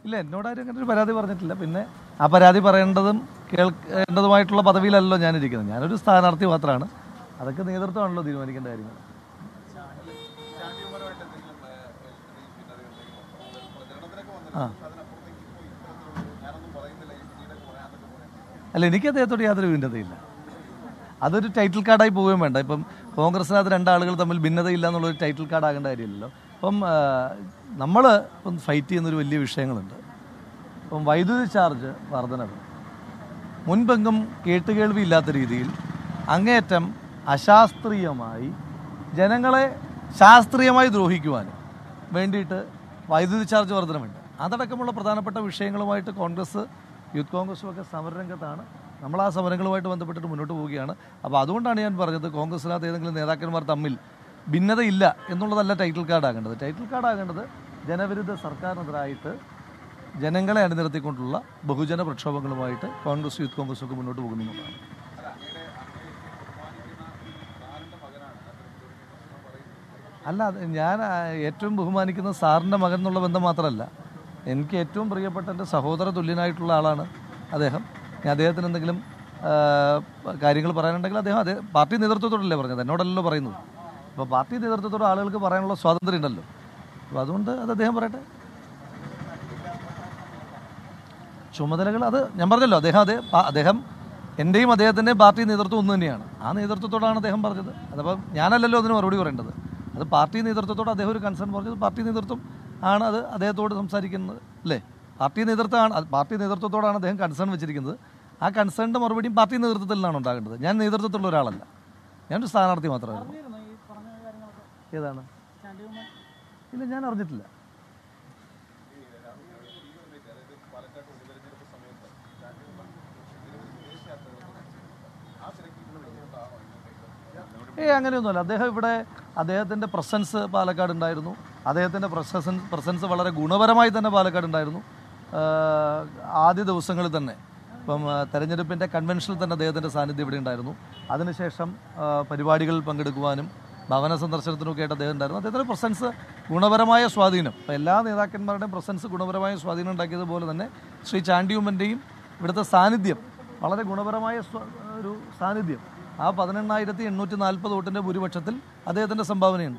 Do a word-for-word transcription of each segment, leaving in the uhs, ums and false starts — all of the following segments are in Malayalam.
ഇല്ല, എന്നോടാരും അങ്ങനെ ഒരു പരാതി പറഞ്ഞിട്ടില്ല. പിന്നെ ആ പരാതി പറയേണ്ടതും കേൾക്കേണ്ടതുമായിട്ടുള്ള പദവിയിലല്ലോ ഞാനിരിക്കുന്നത്. ഞാനൊരു സ്ഥാനാർത്ഥി മാത്രമാണ്. അതൊക്കെ നേതൃത്വമാണല്ലോ തീരുമാനിക്കേണ്ട കാര്യങ്ങൾ. ആ അല്ല, എനിക്ക് അദ്ദേഹത്തോട് യാതൊരു ഭിന്നതയില്ല. അതൊരു ടൈറ്റിൽ കാർഡായി പോവുകയും വേണ്ട. ഇപ്പം കോൺഗ്രസിനകത്ത് രണ്ടാളുകൾ തമ്മിൽ ഭിന്നതയില്ല എന്നുള്ളൊരു ടൈറ്റിൽ കാർഡ് ആകേണ്ട കാര്യമില്ലല്ലോ. അപ്പം നമ്മൾ ഇപ്പം ഫൈറ്റ് ചെയ്യുന്നൊരു വലിയ വിഷയങ്ങളുണ്ട്. ഇപ്പം വൈദ്യുതി ചാർജ് വർധനവ് മുൻപെങ്കും കേട്ടുകേൾവി ഇല്ലാത്ത രീതിയിൽ അങ്ങേയറ്റം അശാസ്ത്രീയമായി ജനങ്ങളെ ശാസ്ത്രീയമായി ദ്രോഹിക്കുവാനും വേണ്ടിയിട്ട് വൈദ്യുതി ചാർജ് വർധനമുണ്ട്. അതടക്കമുള്ള പ്രധാനപ്പെട്ട വിഷയങ്ങളുമായിട്ട് കോൺഗ്രസ്, യൂത്ത് കോൺഗ്രസും ഒക്കെ സമരരംഗത്താണ്. നമ്മൾ ആ സമരങ്ങളുമായിട്ട് ബന്ധപ്പെട്ടിട്ട് മുന്നോട്ട് പോവുകയാണ്. അപ്പോൾ അതുകൊണ്ടാണ് ഞാൻ പറഞ്ഞത്, കോൺഗ്രസിനകത്ത് ഏതെങ്കിലും നേതാക്കന്മാർ തമ്മിൽ ഭിന്നതയില്ല എന്നുള്ളതല്ല ടൈറ്റിൽ കാർഡ് ആകേണ്ടത്. ടൈറ്റിൽ കാർഡ് ആകേണ്ടത് ജനവിരുദ്ധ സർക്കാരിനെതിരായിട്ട് ജനങ്ങളെ അണിനിരത്തിക്കൊണ്ടുള്ള ബഹുജന പ്രക്ഷോഭങ്ങളുമായിട്ട് കോൺഗ്രസ്, യൂത്ത് കോൺഗ്രസും ഒക്കെ മുന്നോട്ട് പോകുന്നതാണ്. അല്ല, ഞാൻ ഏറ്റവും ബഹുമാനിക്കുന്ന സാറിൻ്റെ മകൻ എന്നുള്ള ബന്ധം മാത്രമല്ല, എനിക്ക് ഏറ്റവും പ്രിയപ്പെട്ട എൻ്റെ സഹോദര തുല്യനായിട്ടുള്ള ആളാണ് അദ്ദേഹം. ഞാൻ അദ്ദേഹത്തിന് എന്തെങ്കിലും കാര്യങ്ങൾ പറയാനുണ്ടെങ്കിൽ അദ്ദേഹം അതേ പാർട്ടി നേതൃത്വത്തോടല്ലേ പറഞ്ഞത്, എന്നോടല്ലോ പറയുന്നത്. അപ്പോൾ പാർട്ടി നേതൃത്വത്തോട് ആളുകൾക്ക് പറയാനുള്ള സ്വാതന്ത്ര്യം ഉണ്ടല്ലോ. അപ്പോൾ അതുകൊണ്ട് അത് അദ്ദേഹം പറയട്ടെ. ചുമതലകൾ അത് ഞാൻ പറഞ്ഞല്ലോ, അദ്ദേഹം അതേ അദ്ദേഹം എൻ്റെയും അദ്ദേഹത്തിൻ്റെയും പാർട്ടി നേതൃത്വം ഒന്ന് തന്നെയാണ്. ആ നേതൃത്വത്തോടാണ് അദ്ദേഹം പറഞ്ഞത്. അതപ്പോൾ ഞാനല്ലല്ലോ അതിന് മറുപടി പറയേണ്ടത്. അത് പാർട്ടി നേതൃത്വത്തോട് അദ്ദേഹം ഒരു കൺസേൺ പറഞ്ഞത് പാർട്ടി നേതൃത്വം ആണ് അത് അദ്ദേഹത്തോട് സംസാരിക്കുന്നത് അല്ലേ. പാർട്ടി നേതൃത്വമാണ് പാർട്ടി നേതൃത്വത്തോടാണ് അദ്ദേഹം കൺസേൺ വെച്ചിരിക്കുന്നത്. ആ കൺസേണിൻ്റെ മറുപടിയും പാർട്ടി നേതൃത്വത്തിൽ നിന്നാണ് ഉണ്ടാകേണ്ടത്. ഞാൻ നേതൃത്വത്തിലുള്ള ഒരാളല്ല, ഞാനൊരു സ്ഥാനാർത്ഥി മാത്രമായിരുന്നു. ഏതാണ്? ഇല്ല, ഞാൻ അറിഞ്ഞിട്ടില്ല. ഏ അങ്ങനെയൊന്നുമല്ല. അദ്ദേഹം ഇവിടെ അദ്ദേഹത്തിൻ്റെ പ്രസൻസ് പാലക്കാട് ഉണ്ടായിരുന്നു. അദ്ദേഹത്തിൻ്റെ പ്രസൻസ് പ്രസൻസ് വളരെ ഗുണപരമായി തന്നെ പാലക്കാട് ഉണ്ടായിരുന്നു. ആദ്യ ദിവസങ്ങളിൽ തന്നെ ഇപ്പം തെരഞ്ഞെടുപ്പിൻ്റെ കൺവെൻഷനിൽ തന്നെ അദ്ദേഹത്തിൻ്റെ സാന്നിധ്യം ഇവിടെ ഉണ്ടായിരുന്നു. അതിനുശേഷം പരിപാടികളിൽ പങ്കെടുക്കുവാനും ഭവന സന്ദർശനത്തിനൊക്കെ ആയിട്ട് അദ്ദേഹം ഉണ്ടായിരുന്നു. അദ്ദേഹത്തിൻ്റെ പ്രസൻസ് ഗുണപരമായ സ്വാധീനം, ഇപ്പോൾ എല്ലാ നേതാക്കന്മാരുടെയും പ്രസൻസ് ഗുണപരമായ സ്വാധീനം ഉണ്ടാക്കിയതുപോലെ തന്നെ ശ്രീ ചാണ്ടി ഉമ്മൻ്റെയും ഇവിടുത്തെ സാന്നിധ്യം വളരെ ഗുണപരമായ ഒരു സാന്നിധ്യം. ആ പതിനെണ്ണായിരത്തി എണ്ണൂറ്റി നാൽപ്പത് വോട്ടിൻ്റെ ഭൂരിപക്ഷത്തിൽ അദ്ദേഹത്തിൻ്റെ സംഭാവനയുണ്ട്.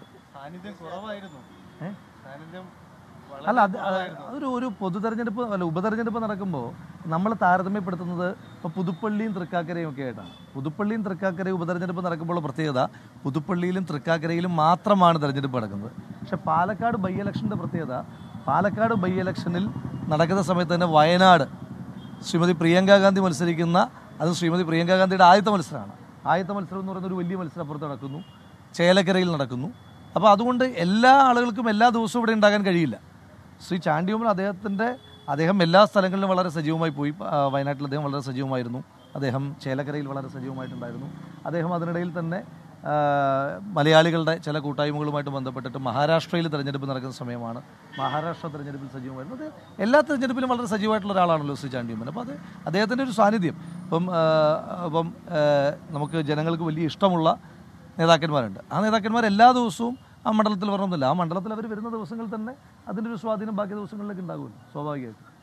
അല്ല, അത് അതൊരു ഒരു പൊതു തെരഞ്ഞെടുപ്പ് അല്ല, ഉപതെരഞ്ഞെടുപ്പ് നടക്കുമ്പോൾ നമ്മൾ താരതമ്യപ്പെടുത്തുന്നത് ഇപ്പോൾ പുതുപ്പള്ളിയും തൃക്കാക്കരയും ഒക്കെ ആയിട്ടാണ്. പുതുപ്പള്ളിയും തൃക്കാക്കരയും ഉപതെരഞ്ഞെടുപ്പ് നടക്കുമ്പോൾ പ്രത്യേകത, പുതുപ്പള്ളിയിലും തൃക്കാക്കരയിലും മാത്രമാണ് തെരഞ്ഞെടുപ്പ് നടക്കുന്നത്. പക്ഷേ പാലക്കാട് ബൈ ഇലക്ഷൻ്റെ പ്രത്യേകത, പാലക്കാട് ബൈ ഇലക്ഷനിൽ നടക്കുന്ന സമയത്ത് തന്നെ വയനാട് ശ്രീമതി പ്രിയങ്ക ഗാന്ധി മത്സരിക്കുന്ന, അത് ശ്രീമതി പ്രിയങ്ക ഗാന്ധിയുടെ ആദ്യത്തെ മത്സരമാണ്. ആദ്യത്തെ മത്സരം എന്ന് പറയുന്ന ഒരു വലിയ മത്സരം അപ്പുറത്ത് നടക്കുന്നു, ചേലക്കരയിൽ നടക്കുന്നു. അപ്പോൾ അതുകൊണ്ട് എല്ലാ ആളുകൾക്കും എല്ലാ ദിവസവും ഇവിടെ ഉണ്ടാകാൻ കഴിയില്ല. ശ്രീ ചാണ്ടി ഉമ്മൻ അദ്ദേഹത്തിൻ്റെ അദ്ദേഹം എല്ലാ സ്ഥലങ്ങളിലും വളരെ സജീവമായി പോയി. വയനാട്ടിൽ അദ്ദേഹം വളരെ സജീവമായിരുന്നു. അദ്ദേഹം ചേലക്കരയിൽ വളരെ സജീവമായിട്ടുണ്ടായിരുന്നു. അദ്ദേഹം അതിനിടയിൽ തന്നെ മലയാളികളുടെ ചില കൂട്ടായ്മകളുമായിട്ട് ബന്ധപ്പെട്ടിട്ട് മഹാരാഷ്ട്രയിൽ തിരഞ്ഞെടുപ്പ് നടക്കുന്ന സമയമാണ്. മഹാരാഷ്ട്ര തിരഞ്ഞെടുപ്പിൽ സജീവമായിരുന്നു. അത് എല്ലാ തിരഞ്ഞെടുപ്പിലും വളരെ സജീവമായിട്ടുള്ള ഒരാളാണല്ലോ ശ്രീ ചാണ്ടി ഉമ്മൻ. അപ്പോൾ അത് അദ്ദേഹത്തിൻ്റെ ഒരു സാന്നിധ്യം ഇപ്പം അപ്പം നമുക്ക് ജനങ്ങൾക്ക് വലിയ ഇഷ്ടമുള്ള നേതാക്കന്മാരുണ്ട്. ആ നേതാക്കന്മാർ എല്ലാ ദിവസവും ആ മണ്ഡലത്തിൽ വരണമെന്നില്ല. ആ മണ്ഡലത്തിൽ അവർ വരുന്ന ദിവസങ്ങളിൽ തന്നെ അതിൻ്റെ ഒരു സ്വാധീനം ബാക്കി ദിവസങ്ങളിലേക്ക് ഉണ്ടാകുമല്ലോ സ്വാഭാവികമായിട്ടും.